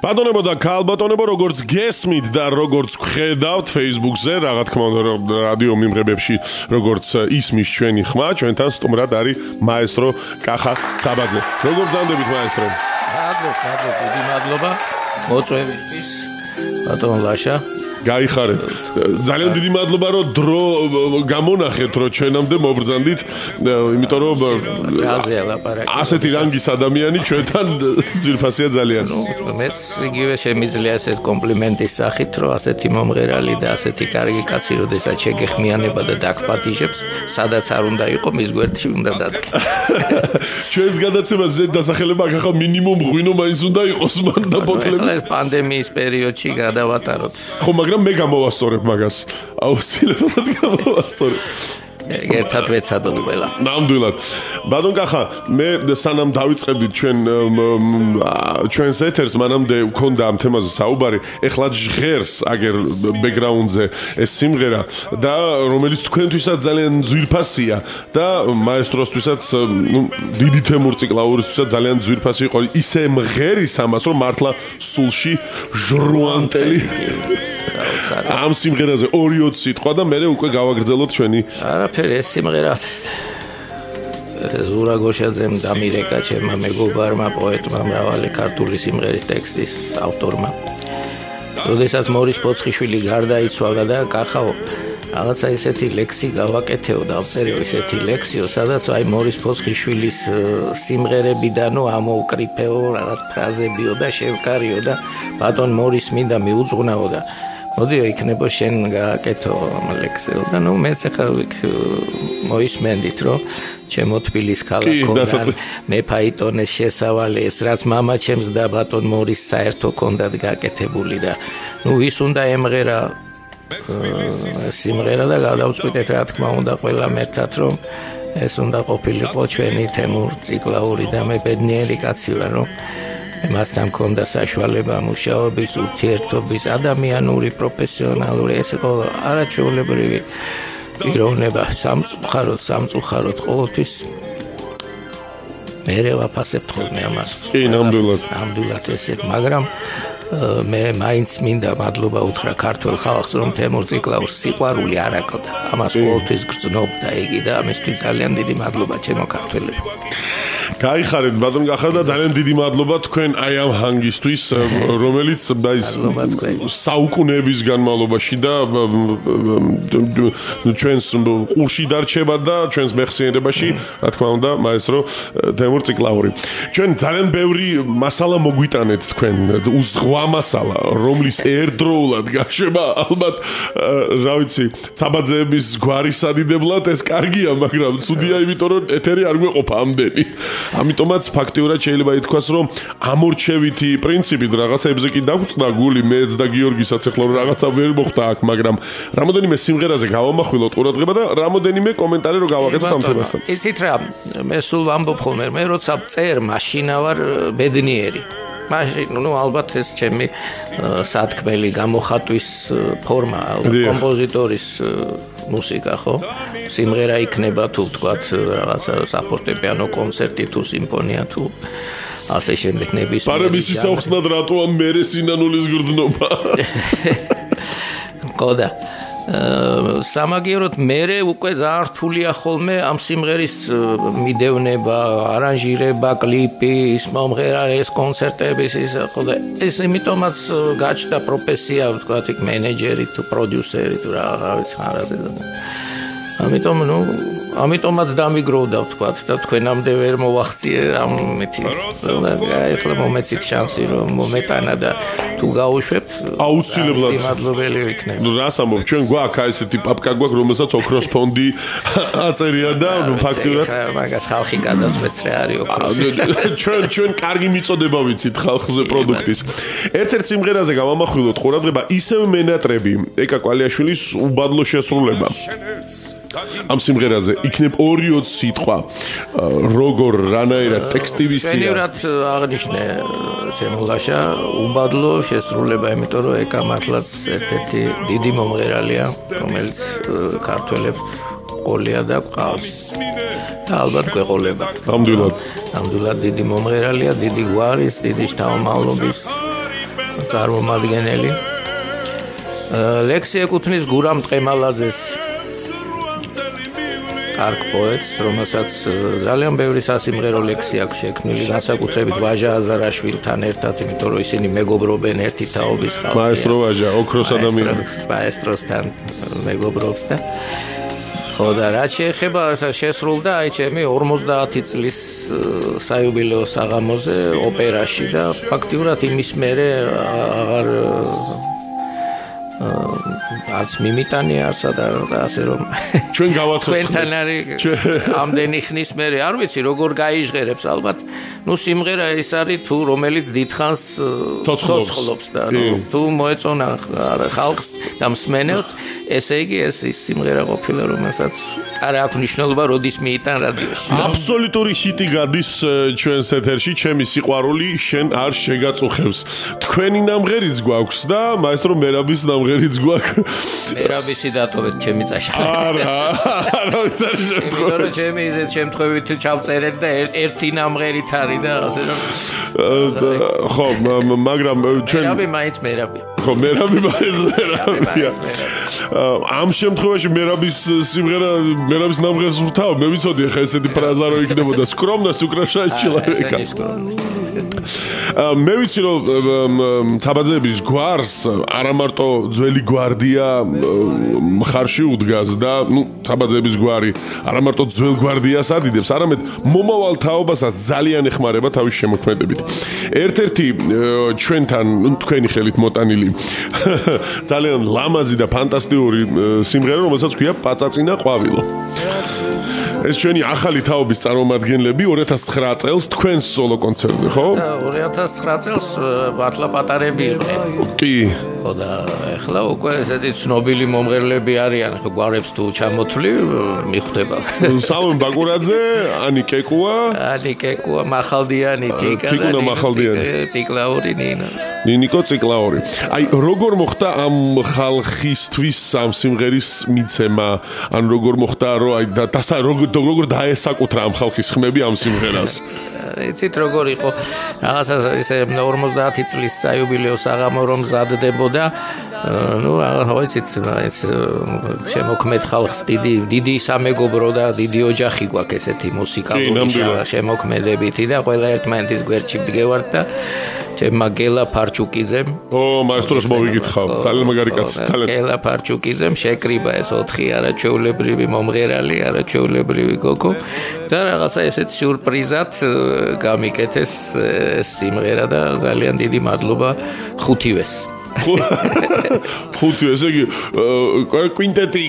ბატონებო და ქალბატონებო, როგორც გესმით და როგორც გხედავთ Facebook-ზე, რა თქმა უნდა, რადიო მიმღებებში, როგორც ისმის ჩვენი ხმა, ჩვენთან სტუმრად არის მაესტრო კახა Cabadze. როგორ ბრძანდებით მაესტრო? დიდი მადლობა მოწვევისთვის, ბატონ ლაშა. გაიხარეთ. ძალიან დიდი მადლობა რომ დრო გამონახეთ რომ ჩვენამდე მობრძანდით, იმიტომ რომ ასეთი რანგის ადამიანი ჩვენთან ძვირფასია ძალიან. მეც იგივე შემიძლია ასეთ კომპლიმენტის სახით რომ ასეთი მომღერალი და ასეთი კარგი კაცი როდესაც შეგეხმიანება და დაგპატიჟებს, სადაც არ უნდა იყო მის გვერდში უნდა დადგე. ჩვენს გადაცემას ზედ დასახელება ახლა მინიმუმ ღვინო მაინც უნდა იყოს მან და ბოთლები. ახლა ეს პანდემიის პერიოდში გადავატაროთ. ხო, მაგრამ მე გამოვასწორებ მაგას. აუცილებლად გამოვასწორებ. ერთად ვეცადოთ ყველა. ნამდვილად. ბატონ კახა, მე სანამ დავიწყებდით ჩვენს ეთერს, მანამდე ვქონდა ამ თემაზე საუბარი, ეხლა ჟღერს აგერ ბექგრაუნდზე ეს სიმღერა და რომელიც თქვენთვისაც ძალიან ძვირფასია და მაესტროსთვისაც, დიდი თემურ ციკლაურისთვისაც ძალიან ძვირფასი იყო. ისე მღერის ამას, რომ მართლა სულში ჟრუანტელი ამ სიმღერაზე 2-20 სიტყვა და მე უკვე გავაგრძელოთ ჩვენი. ეს სიმღერა ზურა გოშაძემ დამირეკა ჩემმა მეგობარმა პოეტმა მრავალი ქართული სიმღერის ტექსტის ავტორმა. როდესაც მორის პოცხიშვილი გარდაიცვალა და კახაო რაღაცა ესეთი ლექსი გავაკეთეო, დავწერეო ესეთი ლექსიო, სადაც აი მორის პოცხიშვილის სიმღერებიდანო ამოვკრიფეო, რაღაც ფრაზებიო და შევკარიო და ბატონ მორის მინდა მიუძღვნაო და მოდიო იქნება შენ გააკეთო ამ ლექსეო და ნუ მეც ახლა მოისმენდით რომ ჩემო თბილის ქალაქიდან მე ფაიტონეს შესავალი ეს რაც მამა ჩემს და ბატონ მორის საერთო კონდად გააკეთებული და ნუ ის უნდა ემღერა სიმღერა და გადავწყვიტეთ რა თქმა უნდა ყველა მერთად რომ ეს უნდა ყოფილიყო ჩვენი თემურ ციკლაური და მე ბედნიერი კაცი ვარ რომ მასთან მქონდა საშუალება მუშაობის, ურთიერთობის, ადამიანური, პროფესიონალური, ეს იყო არაჩვეულებრივი პიროვნება, სამწუხაროდ ყოველთვის მე ვაფასებთ ხოლმე ამას. კი, ნამდვილად. ნამდვილად ესეთ, მაგრამ მე მაინც მინდა მადლობა უთხრა ქართულ ხალხს, რომ თემურ ციკლაურს სიყვარული არ აკლდა. ამას ყოველთვის გრძნობდა იგი და ამისთვის ძალიან დიდი მადლობა ჩემო ქართველებო. გაიხარეთ ბატონ კახა და ძალიან დიდი მადლობა თქვენ აი ამ ჰანგისთვის, რომელიც საუკუნეების განმავლობაში და ჩვენს ყურში დარჩება და ჩვენს მეხსიერებაში, რა თქმა უნდა, მაესტრო თემურ ციკლაური. ჩვენ ძალიან ბევრი მასალა მოგვიტანეთ თქვენ, უზღვა მასალა, რომლის ერთდროულად გაშვება ალბათ, რა ვიცი, ცაბაძეების გვარის სადიდებლად ეს კარგია, მაგრამ ცუდია, იმიტომ რომ ეთერი არ გვეყოფა ამდენი. ამიტომაც ფაქტიურად შეიძლება ითქვას, რომ ამორჩევითი პრინციპით რაღაცებზე კი დაგვწყდა გული მეც და გიორგისაც ახლა რაღაცა ვერ მოხდა აქ, მაგრამ რამოდენიმე სიმღერაზე გავამახვილოთ ყურადღება და რამოდენიმე კომენტარი რო გავაკეთოთ ამ თემასთან. იცით რა, მე სულ ვამბობ ხოლმე, მე როცა წერ მაშინა ვარ ბედნიერი. მაშინ, ნუ ალბათ ეს ჩემი სათქმელი გამოხატვის ფორმა, კომპოზიტორის მუსიკა ხო? სიმღერა იქნება თუ ვთქვათ რაღაცა საფორტეპიანო კონცერტი თუ სიმფონია თუ ასე შემდეგ ნებისმიერი. პარემისი საუხსნად რატოა მერე სინანულის გრძნობა? ყოდა სამაგიეროდ მერე უკვე ძალიან რთულია ხოლმე ამ სიმღერის მიდევნება, არანჟირება, კლიპი, ის მომღერალი, ეს კონცერტების ის ყოდა ეს იმიტომაც გაჩნდა პროფესია, ვთქვათ, იქ მენეჯერი თუ პროდიუსერი თუ რა ვიცი ხარაზე და ამიტომაც დამიგროვდა ვთქვათ და თქვენამდე ვერ მოვახციე ამეთი ახლა მომეცით შანსი რომ მომეტანა და თუ გაუშვებთ აუცილებლად მადლობელი ვიქნებ. რას ამბობ, ჩვენ გვაქვს ესეთი პაპკა გვაქვს, რომელსაც ოქროს ფონდი აწერია და ფაქტიურად მაგას ხალხი გადაწყვეტს რა არის ოქროსი. ჩვენ კარგი მიწოდება ვიცით ხალხზე პროდუქტის. ერთ-ერთ სიმღერაზე გავამახვილოთ ყურადღება ისევ მენატრები ეკა კვალიაშვილის უბადლო შესრულება. ამ სიმღერაზე იქნებ 2-20 სიტყვა, როგორ რანაირად ტექსტივისია. შენივრად აღნიშნე ჩემო ლაშა, უბადლო შესრულება, იმიტომ რომ ეკა მართლაც ერთ-ერთი დიდი მომღერალია, რომელიც ქართველებს ყოლია და ყავს. და ალბათ გვეყოლება. ნამდვილად. ნამდვილად დიდი მომღერალია, დიდი გვარის, დიდი შთამომავლობის წარმომადგენელი. ლექსი ეკუთვნის გურამ ტყემალაძეს კარგ პოეტს, რომელსაც ძალიან ბევრი სასიმღერო ლექსი აქვს შექმნილი, განსაკუთრებით ვაჟა აზარაშვილთან ერთად, იმიტომ რომ ისინი მეგობრობენ ერთი თაობის ხალხია. მაესტრო ვაჟა, ოქროს ადამიანი. მაესტროსთან მეგობრობს და ხო და რაც შეეხება შესრულდა აი ჩემი 50 წლის საიუბილეო საღამოზე ოპერაში და ფაქტიურად იმის მერე აღარ არც მიმიტანი არცა და ასე რომ ჩვენ გავაცოცხლეთ ჩვენთან არის ამდენი ხნის მერე არ ვიცი როგორ გაიჟღერებს ალბათ ნუ სიმღერა ეს არის თუ რომელიც დიდხანს ცოცხლობს და თუ მოეწონა ხალხს და მსმენელს ესე იგი ეს სიმღერა ყოფილა რომელსაც არ აქვს მნიშვნელობა როდის მიიტან რადიოში აბსოლუტური ჰიტი გადის ჩვენს ეთერში ჩემი სიყვარული შენ არ შეგაწუხებს თქვენი ნამღერიც გვაქვს და მაესტრო მერაბის ნამღერიც გვაქვს მერაბისი დატოვეთ ჩემი წაშა არა იმიტომ რომ ჩემი ისეთ შემთხვევით ჩავწერეთ და ერთი ნამღერით არის და ასე რომ ხო მაგრამ ჩვენ მერაბი მაინც მერაბი ხო მერაბი მაინც მერაბია ამ შემთხვევაში მერაბის სიმღერა მერაბის ნამღერს ვრთავ მე ვიცოდი ხა ესეთი ფრაზა რო იქნებოდა სკრომნას უკრაშა ჩილავეკა მე ვიცი რომ ცაბაძეების გვარს არა მარტო ძველი გვარდია მხარში უდგას და ნუ ცაბაძეების გვარი არა მარტო ძველ გვარდიას ადიდებს არამედ მომავალ თაობასაც ძალიან ეხმარება თავის შემოქმედებით ერთ-ერთი ჩვენთან თქვენი ხელით მოტანილი ძალიან ლამაზი და ფანტასტიკური სიმღერა რომელსაც ქვია პაწაწინა ყვავილო ეს ჩვენი ახალი თაობის წარმომადგენლები 2009 წელს თქვენს სოლო კონცერტზე, ხო? 2009 წელს მართლა პატარები იყვნენ. კი. ხო და ეხლა უკვე ესეთი ცნობილი მომღერლები არიან, ხო გვარებს თუ ჩამოთვლი, მიხვდება. სამონ ბაკურაძე, ანი კეკუა, მახალდიანი, ტიკა, ციკლაური ნინო. ნინიკო ციკლაური. აი, როგორ მოხდა ამ ხალხისთვის ამ სიმღერის მიცემა? ან როგორ მოხდა, რომ აი როგორ დაესაკუთრა ამ ხალხის ხმები ამ სიმღერას? იცით როგორ იყო რაღაცა ესე 50 წლის საიუბილეო საღამო რომ მზადდებოდა ну ვიცით ეს შემოქმედ ხალხს დიდი სამეგობრო და დიდი ოჯახი გვაქვს ესეთი მუსიკალური შემოქმედებითი და ყველა ერთმანეთის გვერდში ვდგევართ და ჩემმა გელა ფარჩუკიძემ მაესტროს მოვიგითხავ ძალიან მაგარი კაცი ძალიან გელა ფარჩუკიძემ შეკრიბა ეს 4 არაჩვეულებრივი მომღერალი არაჩვეულებრივი გოგო და რაღაცა ესეთ სიურპრიზად გამიკეთეს სიმღერა და ძალიან დიდი მადლობა ხუთივეს ესე იგი კვინტეტი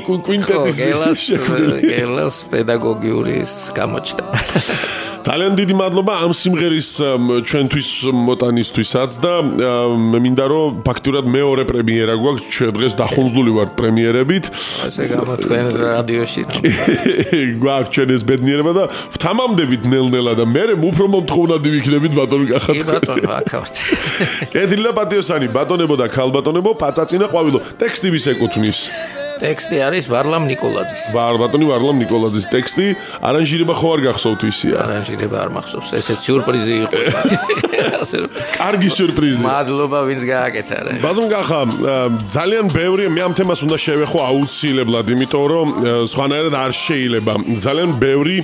გელას პედაგოგიური გამოჩნდა ძალიან დიდი მადლობა ამ სიმღერის ჩვენთვის მოტანისთვისაც და მე მინდა რომ ფაქტურად მეორე პრემიერა გვაქვს ჩვენ დღეს დახუნძლული ვართ პრემიერებით ასე გამოთქვენ რადიოში გვაქვს ჩვენ ეს ბედნიერება და ვთამამდებით ნელ-ნელა და მე უფრო მომთხოვნადი ვიქნებით ბატონო კახა კი ბატონო აკავთ კეთილი და პატიოსანი ბატონებო და ქალბატონებო პაწაწინა ყვავილო ტექსტი ვის ეკუთვნის ტექსტი არის ვარლამ ნიკოლაძის. ბატონი ვარლამ ნიკოლაძის ტექსტი, არანჟირება ხო არ გახსოვთ ისია? არანჟირება არ მახსოვს. ესეც სიურპრიზი იყო. კარგი სიურპრიზი. მადლობა ვინც გააკეთა რა. ბატონ კახა, ძალიან ბევრი მე ამ თემას უნდა შევეხო აუცილებლად, იმიტომ რომ სხვანაირად არ შეიძლება. ძალიან ბევრი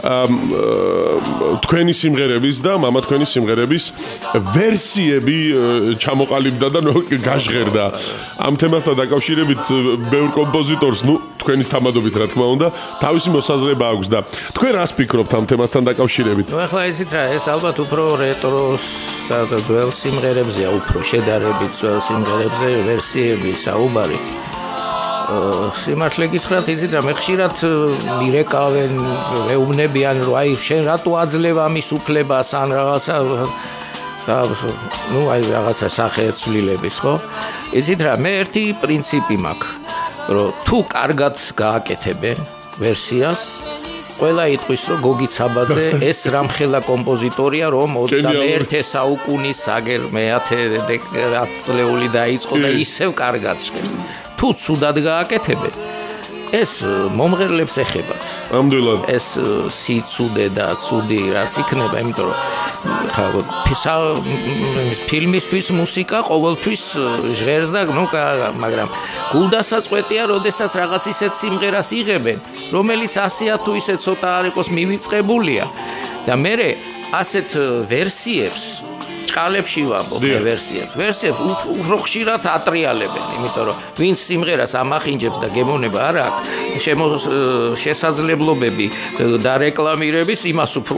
თქვენი სიმღერების და მამა თქვენი სიმღერების ვერსიები ჩამოყალიბდა და გაჟღერდა. ამ თემასთან დაკავშირებით ბევრ კომპოზიტორს, ნუ თქვენის თამადობით რა თქმა უნდა, თავისი მოსაზრება აქვს და თქვენ რას ფიქრობთ ამ თემასთან დაკავშირებით? ნუ ახლა იცით რა, ეს ალბათ უფრო რეტროს და ძველ სიმღერებზეა, უფრო შედარებით ძველ სიმღერებზე ვერსიები საუბარი. სიმართლე გითხრათ, იცით რა, მე ხშირად მირეკავენ, მეუბნებიან, რომ აი შენ რატო აძლევ ამის უფლებას ან რაღაცა და ნუ აი რაღაცა სახეცვლილების, ხო? იცით რა, მე ერთი პრინციპი მაქვს. რომ თუ კარგად გააკეთებენ ვერსიას ყველა იტყვის რომ გოგი ცაბაძე ეს რამხელა კომპოზიტორია რომ 21 საუკუნის აგერ მე-10 წლეული დაიწყო და ისევ კარგად ჟღერს თუ ცუდად გააკეთებენ ეს მომღერლებს ეხებათ. ნამდვილად. ეს სიცუდე და ცუდი რაც იქნება, იმიტომ რომ ფილმისთვის მუსიკა ყოველთვის ჟღერს და მაგრამ გულდასაწყვეტია, როდესაც რაღაც ისეთ სიმღერას იღებენ, რომელიც ასეა თუ ისე ცოტა არ იყოს მივიწყებულია და მე ასეთ ვერსიებს კალებში ვამბობ ვერსიებს უფრო ხშირად ატრიალებენ, იმიტომ რომ ვინც სიმღერას ამახინჯებს და გემონება არ აქვს შესაძლებლობები და რეკლამირების იმას უფრო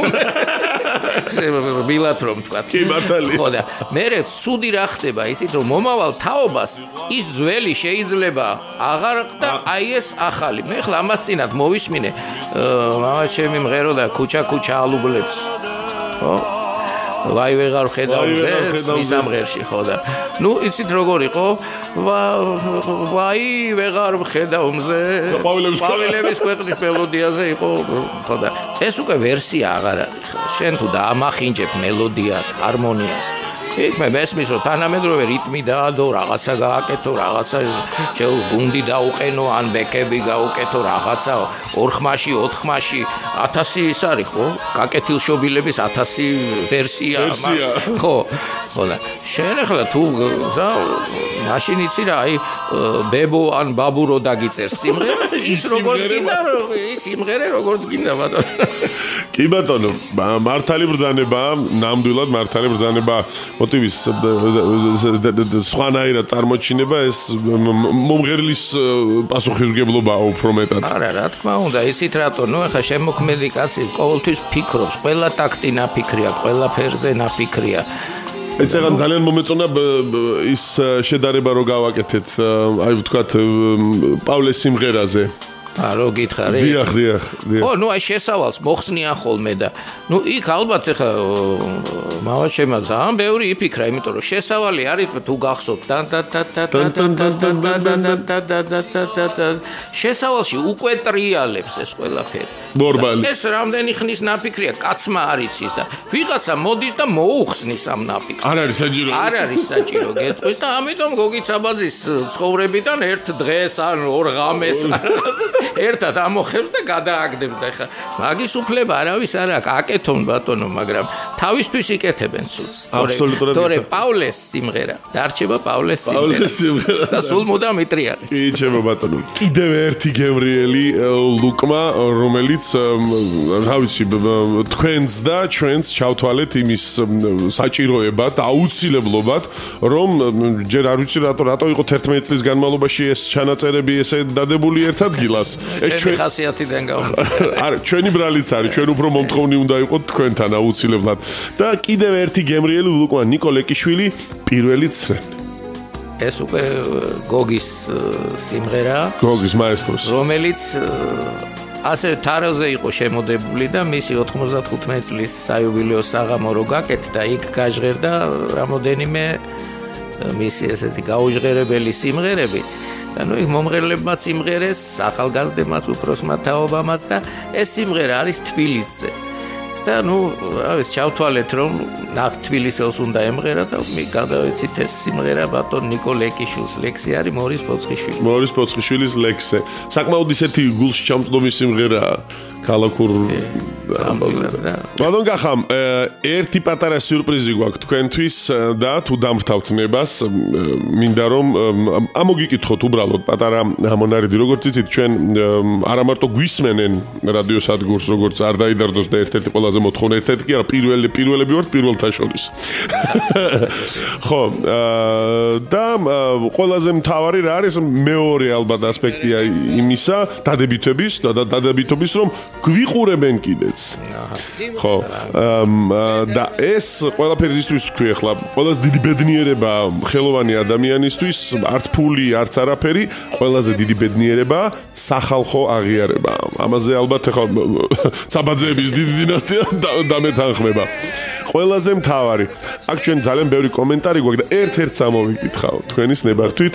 აქვს. ბილათ რომ თქვა. კი მართალია. ხო და მე ცუდი რა ხდება ისიც რომ მომავალ თაობას ის ძველი შეიძლება აღარ და აი ეს ახალი. მე ხლა ამას წინათ მოვისმინე მამა ჩემი მღერო და ქუჩა ალუბლებს. ხო ვაი ვეღარ ხედავზე მისამღერში ხო და ნუ იცით როგორ იყო ვაი ვეღარ ხედავზე ყვავილების ქვეყნის მელოდიაზე იყო ხო და ეს უკვე ვერსია აღარ არის შენ თუ დაამახინჯებ მელოდიას ჰარმონიას იქ მე მესმის რომ თანამედროვე რიტმი დაადო რაღაცა გააკეთო რაღაცა გუნდი დაუყენო ან ბეკები გაუკეთო რაღაცა 4 ხმაში 4 ხმაში 1000 ის არის ხო კაკეთილშობილების 1000 ვერსია ხო ხო და შენ ახლა თუ მაშინ იცი რა აი ბებო ან ბაბურო დაგიწერს სიმღერას ის როგორც გინდა ის სიმღერა როგორც გინდა ბატონო კი ბატონო მართალი ბრძანება ნამდვილად მართალი ბრძანება მოტივის სხვანაირად წარმოჩინება ეს მომღერლის პასუხისმგებლობაა უფრო მეტად. არა, რა თქმა უნდა, იცით რატო? ნუ ახლა შემოქმედი კაცი ყოველთვის ფიქრობს, ყველა ტაქტი ნაფიქრია, ყველა ფერზე ნაფიქრია. ეცეგან ძალიან მომეწონა ის შედარება რო გავაკეთეთ, აი ვთქვათ პავლეს სიმღერაზე. რო გითხარი? დიახ. ხო, ნუ აი შესავალს მოხსნიან ხოლმე და ნუ იქ ალბათ ახლა მავაჩემა ძალიან ბევრი იფიქრა, იმიტომ რომ შესავალი არის თუ გახსოვთ შესავალში უკვე ტრიალებს ეს ყველაფერი. ნორმალი. ეს რამდენი ხნის ნაფიქრია, კაცმა არ იცის და ვიღაცა მოდის და მოუხსნის ამ ნაფიქრს. არ არის საჭირო. არ არის საჭირო გეტყვის და ამიტომ გოგი ცაბაძის ცხოვრებიდან ერთ დღეს ან ორ ღამეს ერთად ამოხებს და გადააგდებს და ხა მაგის უფლება არავის არ აქვს აკეთონ ბატონო მაგრამ თავისთვის იკეთებენ ცუც თორე პავლეს სიმღერა დარჩება პავლეს სიმღერა და სულ მუდამ იტრიალებს კი ჩემო ბატონო კიდევ ერთი გემრიელი ლუკმა რომელიც რა ვიცი თქვენს და ჩვენს ჩავთვალეთ იმის საჭიროებად აუცილებლობად რომ ჯერ არ ვიცი რატო იყო 11 წლის განმავლობაში ეს ჩანაწერები ესე დადებული ერთ ადგილას ჩვენი ხასიათიდან გამომდინარე. არა, ჩვენი ბრალიც არის, ჩვენ უფრო მომთხოვნი უნდა იყოთ თქვენთან აუცილებლად. და კიდევ ერთი გემრიელი ლუკმა ნიკოლეკიშვილი პირველი ცრემლი. ეს უკვე გოგის სიმღერა, გოგის მაესტროს, რომელიც ასე თაროზე იყო შემოდებული და მისი 95 წლის საიუბილეო საღამო რო გაკეთდა, იქ გაჟღერდა რამოდენიმე მისი ესეთი გაუჟღერებელი სიმღერები. და ნუ იქ მომღერლებმაც სიმღერეს, ახალგაზრდებმაც უფროსმა თაობამაც და ეს სიმღერა არის თბილისზე. და ნუ რა ჩავთვალეთ რომ ნახ თბილისელს უნდა ემღერა და გადავეცით ეს სიმღერა ბატონ ნიკოლეკიშვილის ლექსი არის მორის პოცხიშვილის ლექსზე. საკმაოდ ისეთი გულში ჩამწდომი სიმღერაა ქალაქურ ბატონ კახა ერთი პატარა სიურპრიზი გვაქვს თქვენთვის და თუ დამრთავთ ნებას მინდა რომ ამოგიკითხოთ უბრალოდ პატარა მონარიდი როგორც იცით ჩვენ არა მარტო გვისმენენ რადიო სადგურს როგორც არ დაიდარდოს და ერთ-ერთი ყველაზე მოთხოვნა ერთ-ერთი კი არა პირველები ვართ პირველთა შორის ხო და ყველაზე მთავარი რა არის მეორე ალბათ ასპექტია იმისა დადებითობის რომ გვიყურებენ კიდეც ხო და ეს ყველაფერი ისთვის ვქვი ახლა ყველაზე დიდი ბედნიერება ხელოვანი ადამიანისთვის არც ფული არც არაფერი ყველაზე დიდი ბედნიერება სახალხო აღიარება ამაზე ალბათ ახლა ცაბაძეების დიდი დინასტია დამეთანხმება ყველაზე მთავარი აქ ჩვენ ძალიან ბევრი კომენტარი გვაქვს და ერთ-ერთს ამოვიკითხავ თქვენის ნებართვით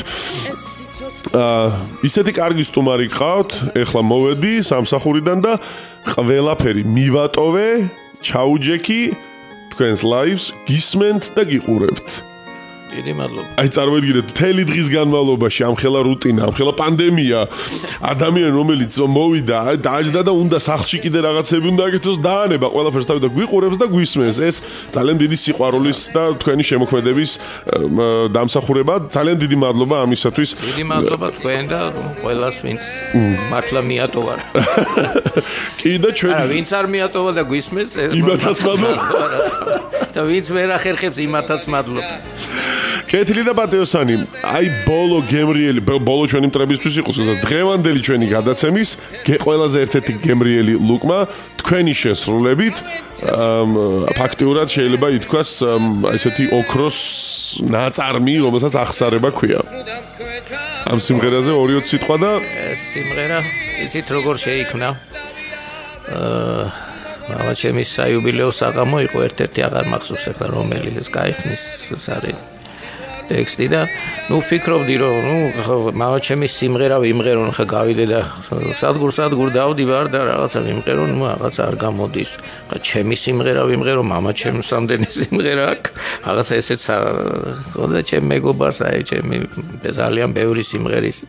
ისეთი კარგი სტუმარი გყავთ ეხლა მოვედი სამსახურიდან და ყველაფერი მივატოვე ჩაუჯექი თქვენს ლაივს გისმენთ და გიყურებთ დიდი მადლობა. აი წარმოიდგინეთ, მთელი დღის განმავლობაში ამხელა რუტინა, ამხელა პანდემია, ადამიანი რომელიც მოვიდა, დააჯდა და უნდა სახლში კიდე რაღაცები უნდა აკეთოს, დაანება ყველაფერს თავი და გვიყურებს და გვისმენს. ეს ძალიან დიდი სიყვარულის და თქვენი შემოქმედების დამსახურება. ძალიან დიდი მადლობა ამისათვის. დიდი მადლობა თქვენ და ყველას, ვინც მართლა მიატოვა. კი და ჩვენ ვინც არ მიატოვა და გვისმენს, იმათაც მადლობა. და ვინც ვერ ახერხებს, იმათაც მადლობა. კეთილი და პატიოსანი, აი ბოლო გემრიელი, ბოლო ჩვენი მტრებისთვის იყოს და დღევანდელი ჩვენი გადაცემის ყველაზე ერთ-ერთი გემრიელი ლუკმა თქვენი შესრულებით ფაქტიურად შეიძლება ითქვას ესეთი ოქროს ნაწარმი, რომელსაც ახსარება ქვია. ამ სიმღერაზე 2 სიტყვა და ეს სიმღერა იცით როგორ შეიქმნა? მამაჩემის საიუბილეო საღამო იყო ერთ-ერთი აღარ მახსოვს ახლა რომელი ეს გაიხსნის ეს არის ტექსტი და ვფიქრობდი რომ მამაჩემის სიმღერა ვიმღერო ხა გავიდე და სადგურ დავდივარ და რაღაცა ვიმღერო რაღაცა არ გამოდის ხა ჩემი სიმღერა ვიმღერო მამაჩემს ამდენი სიმღერა აქვს რაღაცა ესეც ხოდა ჩემ მეგობარს აი ჩემი ძალიან ბევრი სიმღერის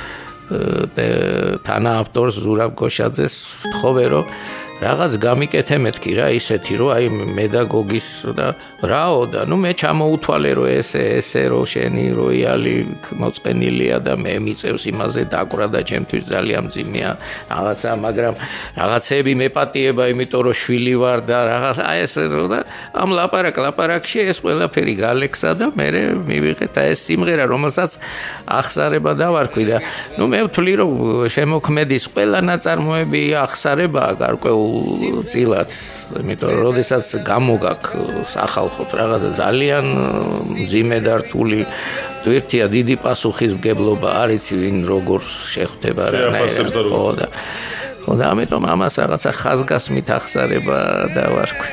თანაავტორს ზურაბ გოშაძეს ვთხოვე რომ რაღაც გამიკეთე მეთქი რა ისეთი რომ აი მე და გოგის და რაო და მე ჩამოუთვალე რომ ესე რომ შენი როიალი მოწყენილია და მე მიწევს იმაზე დაკვრა და ჩემთვის ძალიან მძიმეა რაღაცა მაგრამ რაღაცები მეპატიება იმიტომ რომ შვილი ვარ და რაღაც აი ესე და ამ ლაპარაკში ეს ყველაფერი გალექსა და მე მივიღეთ აი ეს სიმღერა რომელსაც ახსარება დავარქვი და მე ვთვლი რომ შემოქმედის ყველა ნაწარმოები ახსარებაა გარკვეულ წილად, იმიტომ რომ როდესაც გამოგაქვს ახალხოთ რაღაცა ძალიან მძიმე და რთული თვირთია დიდი პასუხისმგებლობა არიცი ვინ როგორ შეხვდება რანაირად ხო და ამიტომ ამას რაღაცა ხაზგასმით ახსარება დავარქვი.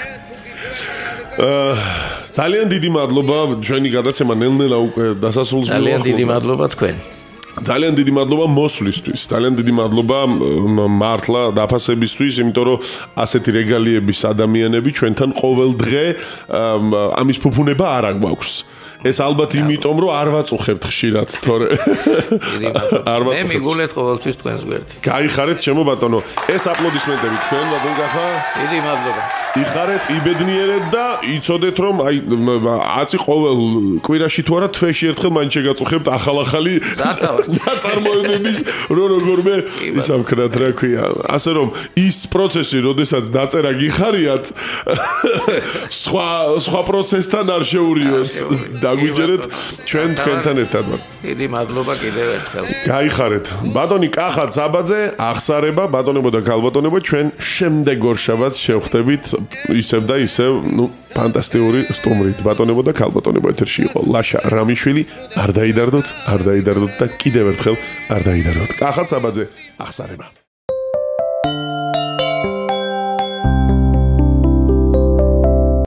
ძალიან დიდი მადლობა ჩვენი გადაცემა ნელ-ნელა უკვე დასასრულს მივახვილ. ძალიან დიდი მადლობა თქვენ. ძალიან დიდი მადლობა მოსვლისთვის, ძალიან დიდი მადლობა მართლა დაფასებისთვის, იმიტომ რომ ასეთი რეგალიების ადამიანები ჩვენთან ყოველ დღე ამის ფუფუნება არ აქვს. ეს ალბათ იმიტომ რომ არ ვაწუხებთ ხშირად, თორე მე მიგულეთ ყოველთვის თქვენს გვერდით. გაიხარეთ ჩემო ბატონო. ეს აპლოდისმენტები თქვენ ბატონ კახა. დიდი მადლობა. იხარეთ, იბედნიერეთ და იცოდეთ რომ აი აწი ყოველ კვირაში თუ არა თვეში ერთხელ მაინც შეგაწუხებთ ახალ-ახალი ნაწარმოებების როგორme ისამქრათ რა ქვია. ასე რომ ის პროცესი, როდესაც დაწერა გიხარიათ, სხვა პროცესთან არ შეურიოთ. დაგვიჯერეთ ჩვენ თქვენთან ერთად ვართ. დიდი მადლობა კიდევ ერთხელ. გაიხარეთ. ბატონი კახა ცაბაძე, ახსარება, ბატონებო და ქალბატონებო, ჩვენ შემდეგ ორშაბათს შევხვდებით ისევ და ისევ, ფანტასტიკური სტუმრით. ბატონებო და ქალბატონებო, ეთერში იყო ლაშა რამიშვილი. არ დაიდარდოთ და კიდევ ერთხელ არ დაიდარდოთ. კახა ცაბაძე, ახსარება.